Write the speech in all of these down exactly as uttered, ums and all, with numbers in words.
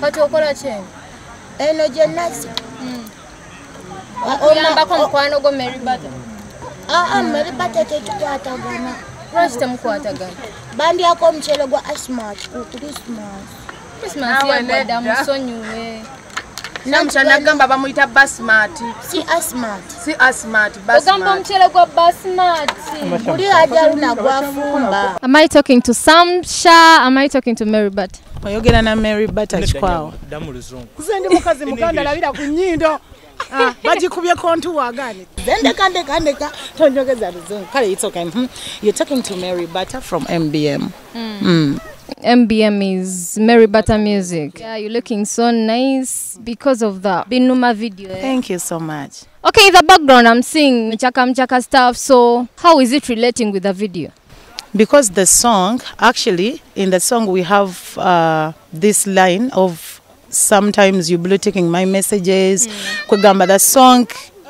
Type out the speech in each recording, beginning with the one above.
Kati okola ki? Eno gye nasi. Oyambako mukwano gwo Mary Butter? Aa, Mary Butter tetukwatagana. Lwaki temukwatagana? Bandyako omuceere gwa Asmat ku Christmas. Christmas yagwadda musonyiwe. Namukyala nagamba bamuyita Basmati. Si Asmat. Si Asmat, Basmati. Ogamba omuceere gwa Basmati. Guli ajaluna gwafumba. Am I talking to Samsha? Am I talking to Mary Butter? Oyogera na Mary Butter chikwawo. Kuze ndi mukazi muganda labira ku nnyindo. Ah, bagikubye kontu wagani. Ndeka ndeka ndeka tonjogeza luzungu. Kale it's okay. Mm-hmm. You're talking to Mary Butter from M B M. Mm. Mm. M B M is Mary Butter Music. Yeah, you're looking so nice because of the Binuma video. Eh? Thank you so much. Okay, in the background I'm seeing Mchaka Mchaka stuff. So how is it relating with the video? Because the song, actually, in the song we have uh, this line of sometimes you blue ticking my messages. Kwegamba, the song,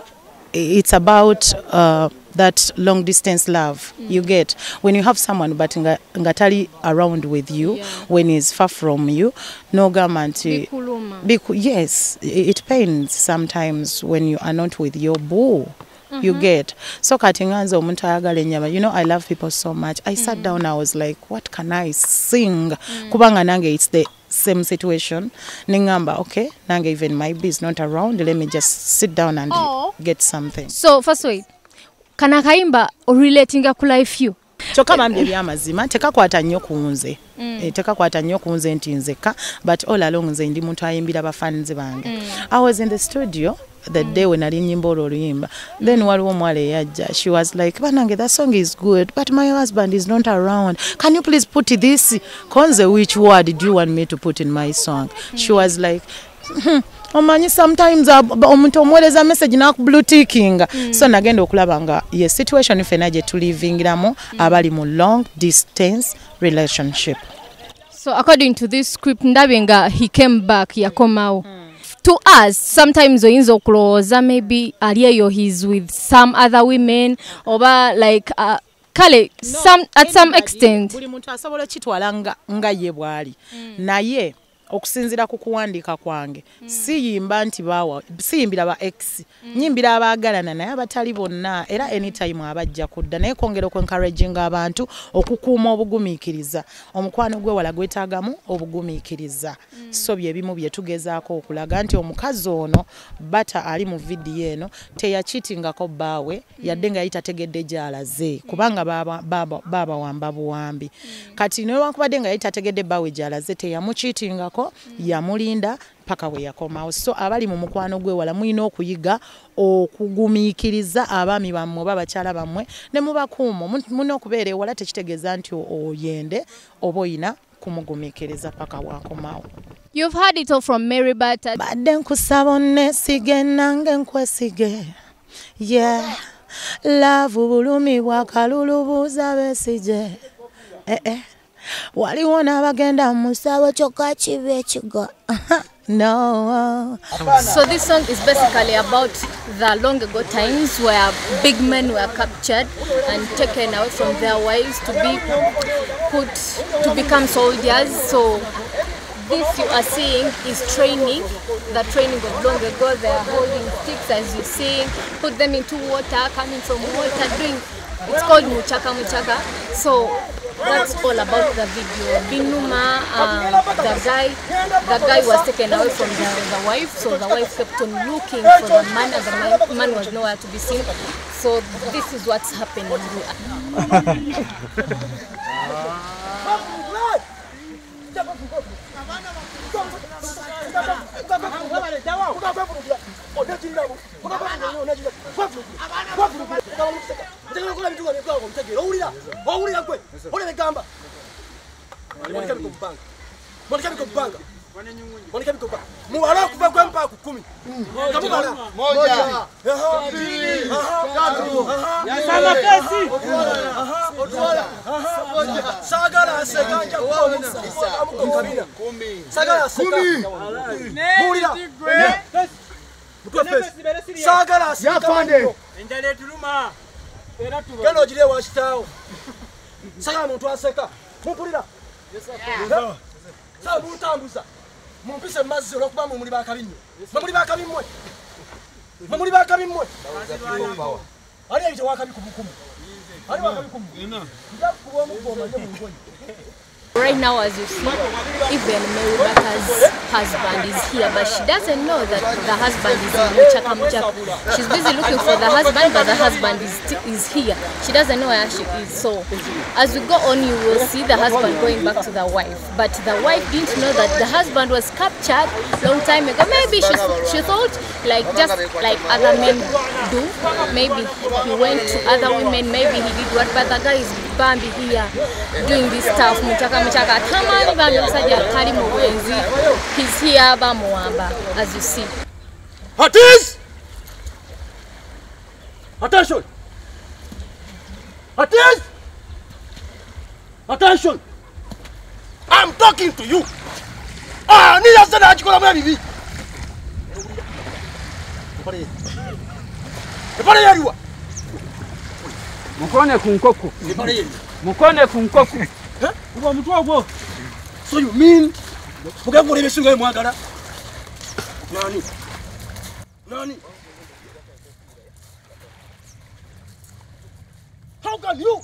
it's about uh, that long distance love mm. you get when you have someone but nga, ngatali around with you, yeah. when he's far from you, no guarantee. Yes, it pains sometimes when you are not with your boo. You get so katinganza omuntu ayagala enyama. You know, I love people so much. I sat mm. down, I was like, what can I sing? Mm. Kubanga nange, it's the same situation. Ningamba, okay, nange even my bee is not around, let me just sit down and oh. get something. So first wait, kana kaimba relating ku life you? Choka mambe byamazima tekakwata nnyo kunze. Mm. E, tekakwata nnyo kunze nti nzeka, but all along nze ndi muntu ayimbira bafanzi bange. Mm. I was in the studio the mm. day when I didn't yimba. Then waliwo mwale yajja. She was like, Banange, that song is good, but my husband is not around. Can you please put this? Konze, which word do you want me to put in my song? Mm. She was like, hmm. Omanyi sometimes omuntu omweleza message na blue ticking. Mm. So nagenda okulaba nga ye situation ifena je tulivingiramu mm. abali mu long distance relationship. So according to this script ndabenga he came back yakomao. Mm. To us, sometimes oyinza okuloza maybe aliyeyo he's with some other women oba like uh, kale no, some at some extent buli muntu asobola kitwala nga nga ye bwali mm. naye okusinzira ku kuwandika kwange mm. siyimba nti bawa siyimbira ba ex mm. nyimbira abagalana naye abatali bonna era anytime abajja kudda naye kongera ku encouraging abantu okukuuma obugumiikiriza omukwano gwe wala gwetaagamu obugumiikiriza mm. so bye bimu bye tugezaako okulaga nti omukazi ono bata ali mu video eno teyachitingako baawe mm. yadde nga yitategedde gyalaze kubanga baba baba baba wamba buwambi mm. kati ne wakubadde nga yitategedde baawe gyalaze teyamuchitingako yamulinda paka we yakomawo. So abali mu mukwano gwe wala muyina okuyiga okugumiikiriza abaami bammwe babakyala bammwe ne mubakuumo muno okubeera wala tekitegeeza nti oyende oba oyina kumugumiikiriza paka wakomawo. You've heard it all from Mary Butter. Badde nkusaba onneesige nange nkwesige. Yeah, love bulumi bwa kalulu buuza beesige. Eh eh. Waliwo n'abagenda musabo kyokka kibe kigo. No. So this song is basically about the long ago times where big men were captured and taken away from their wives to be put to become soldiers. So this you are seeing is training, the training of long ago. They are holding sticks as you see, put them into water, coming from water, doing, it's called Muchaka Muchaka. So that's all about the video. Binuma, uh, the guy, the guy was taken away from the, the wife, so the wife kept on looking for the man, and the man, man was nowhere to be seen. So this is what's happening. Sagala Sagala Endele tuluma era tuba Kano jire washitao Sagala muntu aseka Mupulira Sa mutambuza mumpise mazzi olwokuba mwe muli bakabinnyo mwe muli bakabimmwe mwe muli bakabimmwe ali ayita wakabi kumukumu ali wakabi kumu nja kuba omugoma nje mungoyi. Right now, as you see, even Meribaka's husband is here, but she doesn't know that the husband is in Muchaka Muchaka. She's busy looking for the husband, but the husband is is here. She doesn't know where she is. So, as we go on, you will see the husband going back to the wife. But the wife didn't know that the husband was captured long time ago. Maybe she she thought like just like other men do. Maybe he went to other women. Maybe he did what, but the guy is Bambi here doing this stuff. Muchaka Muchaka tamani Bambi musajja kali mu bwenzi. He's here bamuwamba, as you see. Hatis! Attention! Hatis! Attention! I'm talking to you. Ah, ni ya sana achikola mwa bibi. Pare. Pare yariwa. Mukone ku nkoko. Pare yari. Mukone ku nkoko. Eh? Uba mutwa gwo. So you mean mugavure besunga mwagala? Nani? Nani? How can you?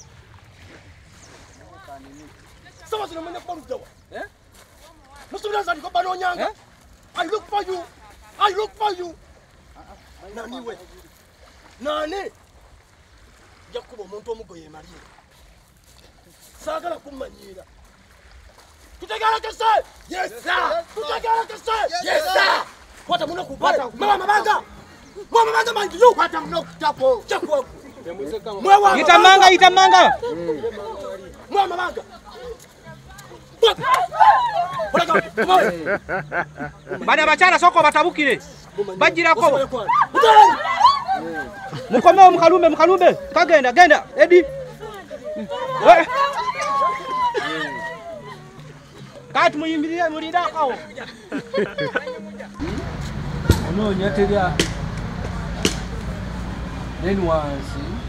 Sama sina mwenye kwa mtawa. Eh? Musubira zani kwa bano nyanga. Eh? I look for you. I look for you. Nani we? Nani? Yakubo muntu omugoye Maria. Sagala kumanyira. Tutegala kese? Yes sir. Tutegala kese? Yes sir. Kwata muno kupata. Mama mabanga. Mama mabanga mangiyo. Kwata muno kutapo. Chakwa. Mwa Itamanga itamanga. Mwa mabanga. Bana bachara soko batabukire. Bajirako. Mukome mukalumbe mukalumbe. Kagenda genda Edi. We. Kati muyimbirire murinda kawo. Ono nyateria. Then once.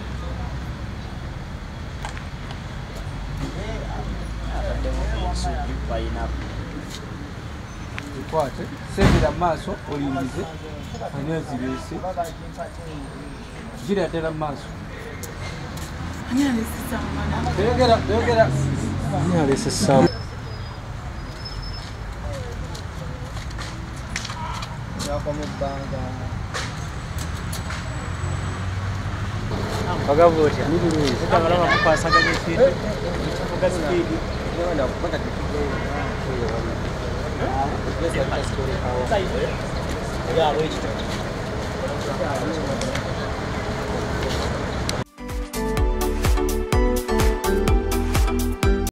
Ikwate sebira maso olingize anyazi bese gira tera maso anyazi samba tegera tegera anyazi samba yako mubanga bagavota nini ndabara bapasa kagefite kugazipigi nabana kupaka tipige yes, I just go to our. Yeah, wait.